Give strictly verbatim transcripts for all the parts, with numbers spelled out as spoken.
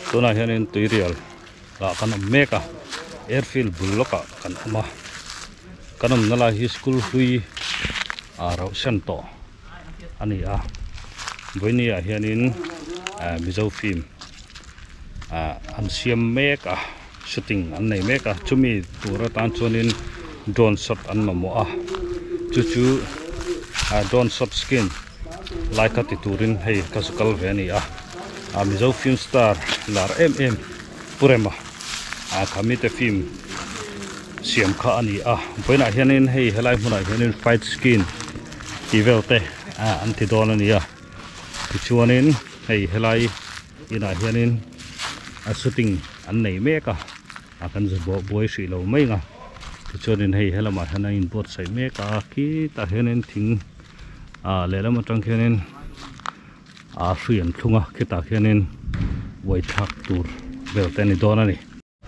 tôi nói hiện tuy real là cái nấm meka airfield buloka kan ama kanam nala hi school hui a ro sento ani a boinia hianin mizo film a an siam meka shooting an nei meka chumi tura tan chuanin drone shot an mamo a chu chu a drone shot skin like a titurin hei kasukal veni a a mizo film star lar mm purema a kamite film siam kha ani a boina hianin hei helai hmuna hianin fight skin tivelte a anti don ani a chuanin hei helai ina hianin a shooting an nei meka a kan bo boy si lo mai nga chuanin hei helama hana in bot sai meka ki ta hianin thing a lelama tang hianin a hrian thunga khita hianin wai thak tur belte ni don ani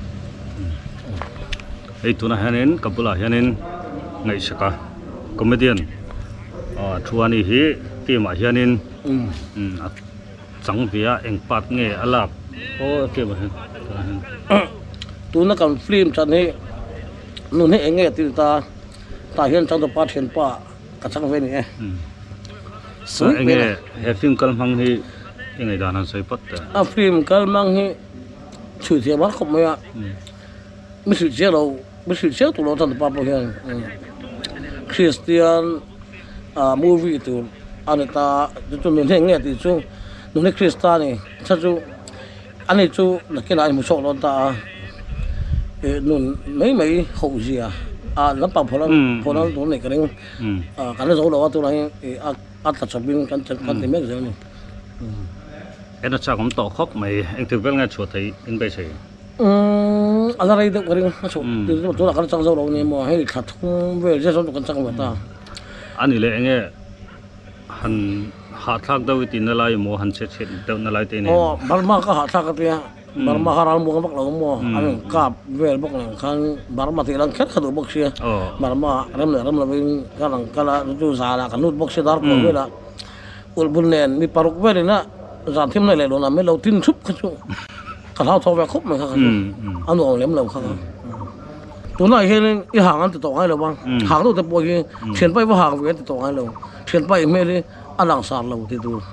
ei tuna hanin kapula hanin ngai saka comedian a thuani hi tema hianin um changvia engpat nge alak o tema hen tuna kan film chan he nu ne enge tin ta ta hian chang pa then pa ka chang ve ni e so enge he film kal mang hi enge danan sai pat a film kal mang hi chu thia mar khop mai a mi sil che lo mi sil che tu lo tan pa po hian Christian a movie tu aneta tu min he nge ti chu nu ne Christian ni cha chu ani chu na ke lai mu sok lo ta e nun mấy mấy hậu gì à à lắm bằng phổ lắm phổ lắm tụi này cái đấy à cái nó giấu đâu tụi này à à thật sự bên cái cái cái mấy cái này em đã chắc cũng tổ khóc mày anh thực vẫn nghe chuột thấy anh bây giờ um à đây được cái đấy nó chụp từ tụi là cái trang giấu đâu này mà hay thật không về cái số tụi cái trang người ta anh ấy lại nghe hắn hạ thác đâu thì nó lại mua hắn chết chết đâu nó lại thế này oh bảo mà cái hạ thác cái kia bảo mà haral mua cái bọc lâu mua anh cặp về bọc này khăn bảo mà thì đang khét khát bọc xe bảo mà rem này rem là bên cái là cái là chú già là cái nút bọc xe đar của về là ul bún nền mi paruk về này giảm thêm này lại luôn là mấy lâu tin súp cái chú cái thao thao về khúc mà khăn anh nói lém lâu khăn tụi này hiện cái hàng anh tự tổ hay lâu băng hàng đâu tự bồi cái tiền bay vào hàng về tự tổ hay lâu tiền bay mấy đi anh làm sàn lâu thì tụi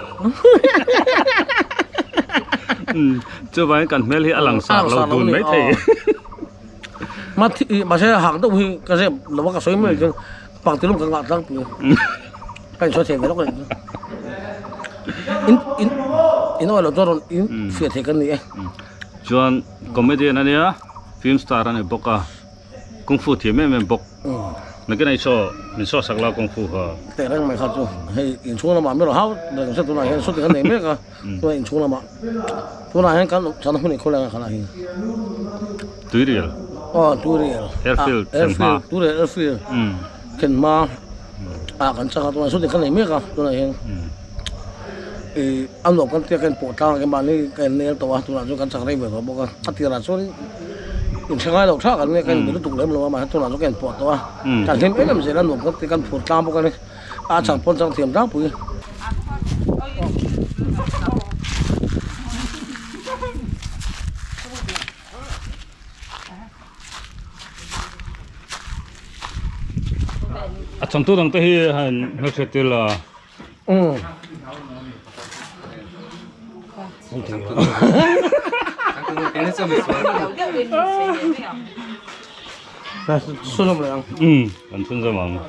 chưa phải cần mấy cái lằng sạc lâu tụi mấy thầy mà mà sẽ hàng đâu thì cái gì là bắt cái số mấy cái bằng tiền lúc cái ngạt răng tụi cái số tiền cái lúc này in in in nói là cho nó in phiền thế cái này John comedian này á film star này bốc à công phu thì mấy mình bốc mấy cái này so mình so sạc lao công phu hả thế này mày khát chứ hay in xuống là mà mấy đồ hao để cho tụi này hay số tiền cái này mấy cái tụi in xuống là mà tụi này hay cái sản phẩm này khô là cái này tùy đi à oh tụi đi airfield airfield tụi đi airfield cái mà à cái sản tụi này số tiền cái này mấy cái tụi này hay anh nói cái tiền cái bộ thang cái bàn này cái này tụi tụi này cái sản này về rồi bốc cái tiền là số in sang ai đâu chắc cái này cái mình tụi lấy mà mà tụi này cái bộ tụi chẳng thêm cái làm gì là nói cái cái bộ thang bốc cái này à chẳng phân chẳng thêm rác bụi à trong tôi đang thấy hành nó sẽ từ là ừ là số lượng là ừ anh phân ra mà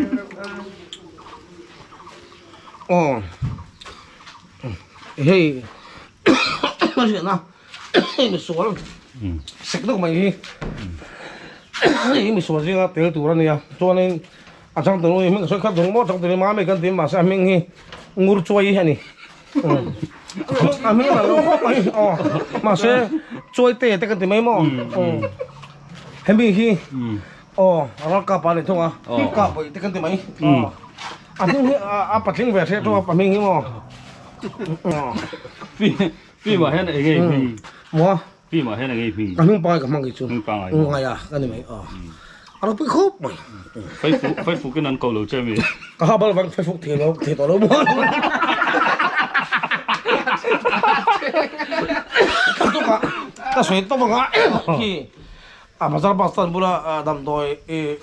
ồ hey nói chuyện nào mình số lắm sạch được mày đi mình số gì là tiền tủ ra nè cho nên à trong tủ này mình số khác tủ mót trong tủ này má mình cần tiền mà sao mình hi ngủ chui hay nè à mình là nó khó mày ồ mà sẽ chui tê tê cái tiền mấy mò hay mình hi ồ nó cặp vào này thôi à cặp vậy tê cái tiền mấy à nhưng à bắt tiếng về thế thôi à mình hi mò phi phi mà hết này cái phi mua phi mà hết này cái phi à mình bay cái mang cái chú mình bay ngay à cái này mấy à nó bị khốp mày phải phục phải phục cái nón cầu lầu chơi mình có bao giờ phải phục thì nó thì tao nó mua Kato ka, kasway to mga ki. Ah, masarap pastan pula dam toy eh.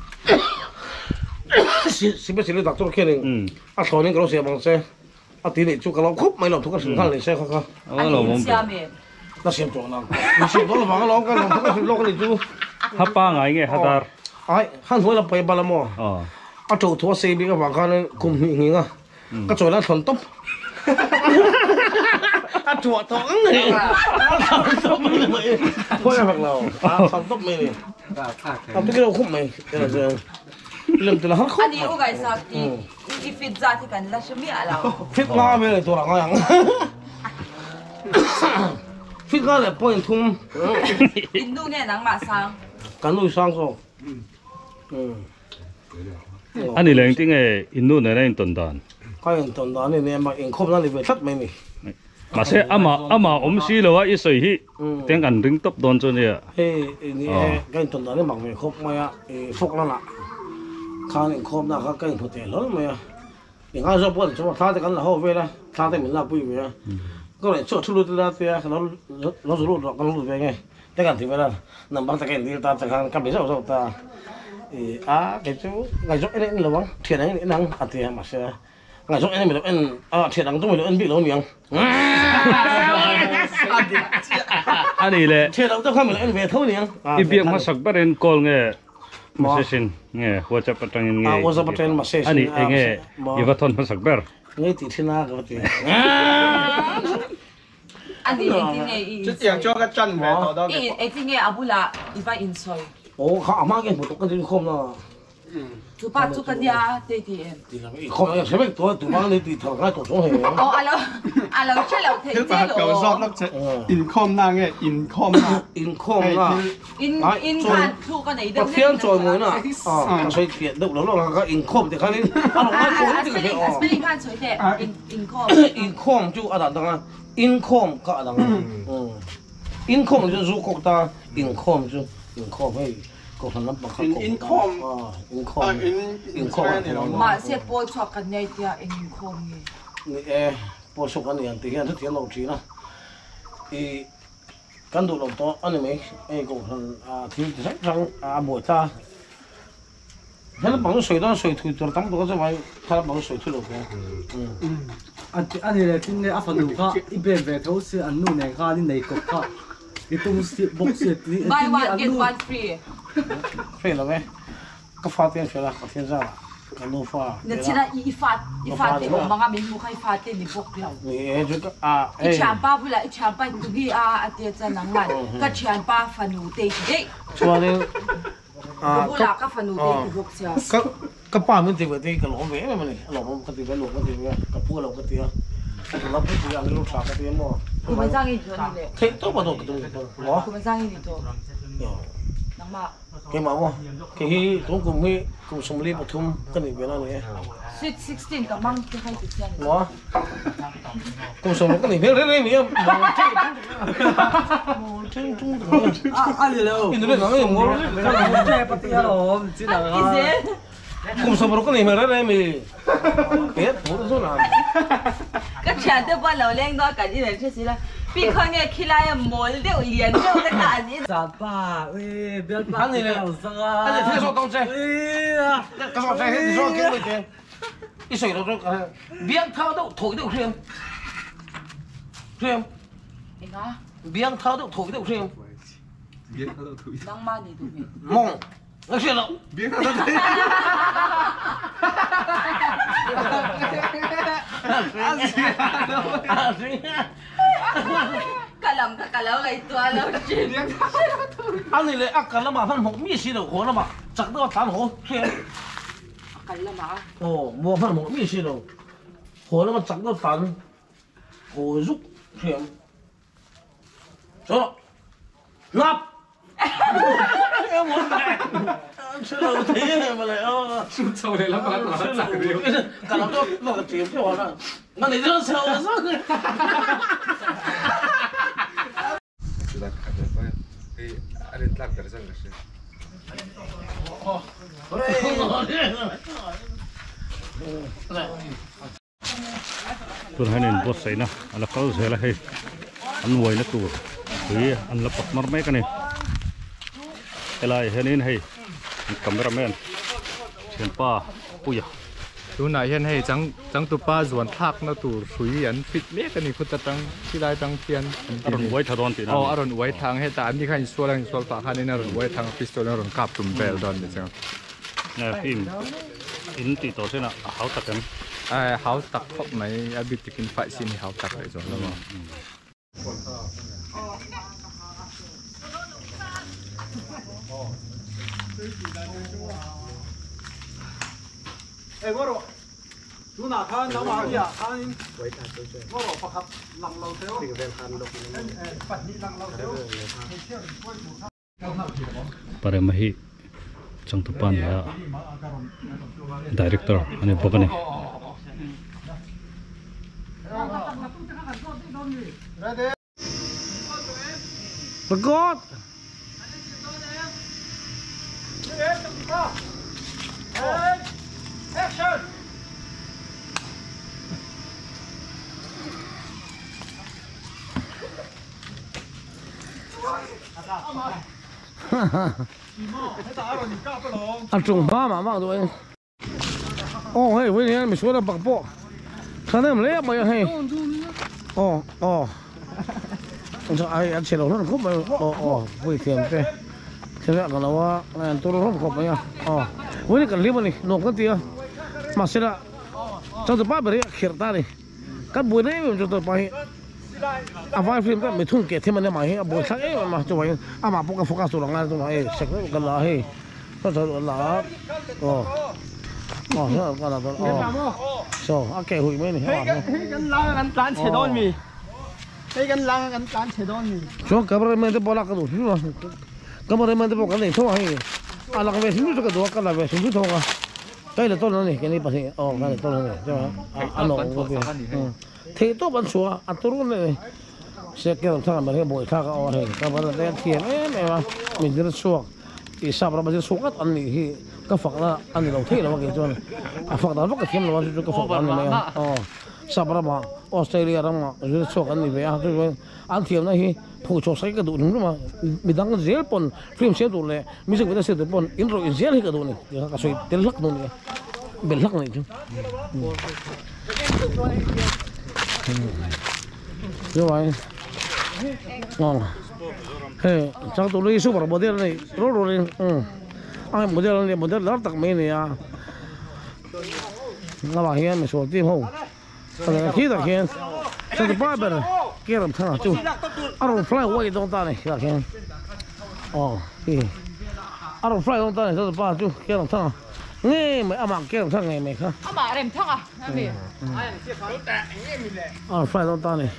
Si si sili doctor kening. Ah, soning kalau siya bang se. Ah, tini chu kalau khup mai lo tu ka sin kan le se ka ka. Oh, lo mong. Na siam chu na. Ni siam do lo bang lo ka lo ka sin lo ka ni chu. Hapa ngai nge hadar. Ai, han hoi la pai bala mo. Oh. À chỗ thua xe bị cái vàng khăn cùng hình à, cái chỗ là thuần tốc, à chỗ thằng này, thuần tốc này vậy, thôi là phật nào, thuần tốc này này, à cái đâu khúc này, cái là gì, làm từ là hết khúc. anh đi uống cái sao thì cái fit ra thì cần là xem mía nào. Fit nga về này tôi là ngang, fit nga là point thum, in nu này nắng mà sang. cái nuôi sang rồi. Anh đi lên tiếng nghe inu này lên tuần đàn. Cái anh tuần đàn này nè mà anh không ra đi về thất mấy mi. Mà sẽ ama ama om si lo wa isoi hi. Tiếng anh ring top don cho nè. Ê, cái cái tuần đàn này mặc về khóc mày à, phúc lắm ạ. Khang anh không ra cái cái thôi tiền lớn mày à. Anh ngay giờ buồn cho thà thì cái là hậu về đó, thà thì mình là bùi về. Cái này chỗ chulu là thì nó nó rủ nó nó rủ về nghe. Cái cái thì về là nằm bằng cái gì ta chẳng hạn cái bây giờ rồi ta. À cái chỗ ngày trước anh là băng thiệt anh năng à thì mà sẽ ngày trước anh mình anh à thiệt năng chúng mình anh bị lâu miệng Anh đi lên. thiệt năng chúng không mình anh về thâu miệng Ít biết mà sắc bát anh call nghe. Mà sẽ xin nghe WhatsApp bắt anh nghe. à WhatsApp bắt anh mà sẽ Anh đi nghe. Iva thon mà sắc bát. nghe thì thiên na cái gì anh đi anh đi chút tiền cho cái chân về tao đâu nghe anh đi nghe abu là iva in soi. ồ họ mang cái một cái gì không nó chú ba chú cái nhà đây thì em. thì là không phải sẽ biết tôi tụi mang đi thì thằng cái tổ xuống hè Ồ alo alo chơi lâu thế thứ chơi ba cầu rót lâu. nó sẽ in com na nghe in com na in không à In in kan chú cái này mà đâu. phiên rồi mới nè à mà xây thiệt đâu đó là cái in không thì cái này à nó nói À cũng thì cái à ờ spelling kan chơi thế in in com. in không chú à đằng đằng in không cả đằng ừ in không chú chú cột ta in không chú in không hay cột thằng nó bằng in in com à in à không in in không Mà sẽ bôi cho cái này thì in com gì. ê bố số cái này thì hiện rất tiền lâu trí nè thì căn đồ lâu to anh ấy ấy cột thằng à thì rất rằng à buổi ta thế là bằng水đó水退咗等到嗰隻位，睇下bằng水退落嘅。嗯。 anh anh này tin nghe áp phần khác ít bên về thấu sự anh nuôi này khác đi này cục khác cái tung sự bốc sự thì Buy one get one free. Phê là mấy? Cái pha tiền phê là cái tiền ra, cái lô pha. Nè chỉ là i phát i phát thì ông mga mình mua khai phát thì mình bốc lâu. Vì chú cái à, I champa bula i champa tu gi a atia cha nang man. Ka champa fanu te te. cho nên à, Bula ka fanu te tu bok sia. cái cái pa mình thì vậy thì cái lỗ vẽ mà này, lỗ mình cái tiền lỗ cái tiền cái pua lỗ cái tiền, cái lỗ cái tiền cái lỗ sạc cái tiền mà. Kuman sangi jo ni le. Thế tốt mà đâu cái东西，我 Kuman sangi ni to. Nang ma. cái mà mà cái hi tổng cùng hi cùng sống lý bậc thum cái này bên này. Sweet sixteen ka mang te khai tu sia ni. Mo. Cùng sống cái này bên đây này mà mà chân trung à anh này đâu ini dia nggak mau. chơi bắt tay rồi chỉ là Is it? Cùng sống cái này bên đây mình biết bố số nào. Ka chan te ba lo leng do ka ni le che si la. Pi khoi nge khilai mol deu lian deu ka ta ni. giả ba ê biết ba Anh này là sao anh này thế số tông xe. ê Cái số xe thì số kiếm được tiền. Cái sợi đâu rồi biết thao đâu thổi đâu xem. Xem. Inga. Biết thao đâu thổi đâu xem. Nang ma ni tu mi. Mong. Nó xem đâu. biết nó thấy Kalam ka kalau kai tu alo chin. Anh này lại ăn là mà phân một mi xí đâu khó là mà chắc đâu tán hổ xem. Kalam ma. Ồ, mua phân một mi xí đâu khó là mà chắc đâu tán hổ giúp xem. Cho nắp. Em muốn này. Chưa đâu thế mà lại ơ. sau này lắm bạn nó chẳng điều Cả nó cho nó cái kiếm cho nó. Nó này rất sâu nó rất. sudah ada apa eh ada telah terasa nggak sih Này. tuần hai nên bớt say na ala câu sẽ là hay ăn quay nó tù thì ăn là bớt mắm mấy cái này cái này hai nên hay cameraman hiện pa puya tu nãy hiện hay trắng trắng tu pa zuan thác nó tu suy anh fit mấy cái này phút trắng khi lại trắng tiền aron quay thadon tin oh aron quay thang hết ta anh đi khai số lang số phá khai nên aron quay thang pistol aron cáp tum bel don vậy sao nè phim in ti to thế nào hảo tắc em à hảo tắc khóc mấy à biết tikin phải xin hảo tắc lại rồi đúng không Ê, ngô rồi. Lúc nào khăn nấu máu à? Khăn. Ngô rồi phật lằng lâu theo. Phật nhị lằng lâu theo. para mahi chang tu pan ya director ane bokane God. Action. ăn trùng ba mà mà rồi ô hey với này mình xuống là bằng bộ khả năng lấy mà hay ô ô ai ăn chèo nó không mà ô ô với tiền thế thế là còn là anh tôi nó không có nha ô với cái liếm này nộp cái tiền mà sẽ là trong từ ba bể khیر ta này các buổi đấy mình cho tôi phải à vài phim các mình thung kẹt thêm mà này buổi sáng ấy mà cho vậy à mà bốc cái focus xuống là tôi nói sạch cái là hay nó thật là ồ ồ nó cái là ồ so à kẹo hụi mấy này Hey, gan lang gan plan che don mi. Hey, gan lang gan plan che don mi. so cái bữa mình tới bỏ lại cái đồ chứ mà cái bữa mình tới bỏ cái này thôi hay à là cái về xuống cái đồ cái là về xuống thôi à cái là tôi nói này cái này bác sĩ ồ cái này tôi nói này cho anh nói cái thế tôi vẫn xóa anh tôi luôn này sẽ kêu thằng mà cái buổi khác cái ở đây cái bữa này tiền ấy này mà mình rất xóa thì sao mà mình xóa cái anh này cái phật là anh này đầu tiên là cái cho à phật đó cái thêm là cái phật anh này ồ sao mà Australia đó mà rất xóa anh này về à tôi anh thêm này phụ cho sai cái đồ đúng mà mình đang cái gel pon phim xem đồ này mình sẽ cái xem đồ pon in rồi gel cái đồ này cái sợi tel lắc đồ này bền lắc này chứ như vậy ngon hey chắc tôi lấy super model này rồi rồi ừ ai model này model lát tắc mấy này à nó bảo hiện mình số tiền không cái khi đó hiện cho tôi ba bữa kia làm thằng chú I don't fly away don't ta này cái hiện oh hi I don't fly don't ta này cho tôi ba chú kia làm thằng nghe mấy ông kia làm thằng này mày không ông bà làm thằng à làm gì I don't fly don't ta này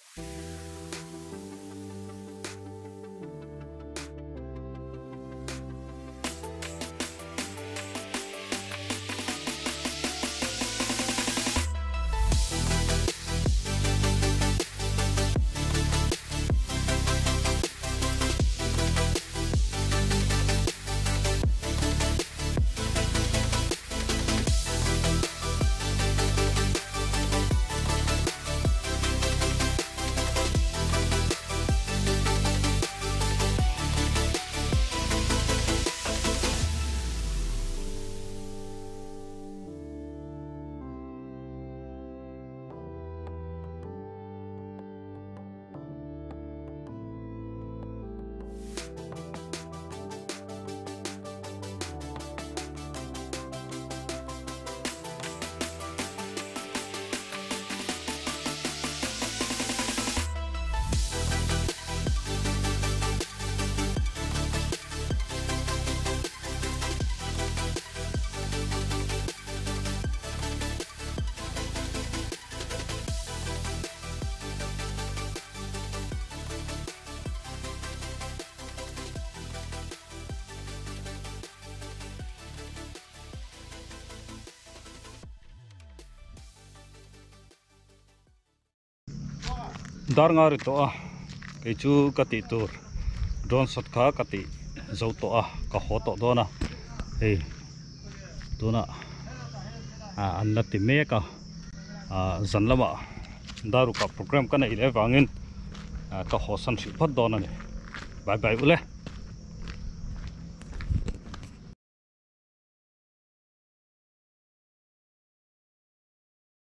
dar ngar to a cái chu kati tur drone shot kha kati zo to a ka ho to do na hey tu na a an la ti me ka a zan lama daru ka program kana ile wangin ka hosan si phat dona ne bye bye ule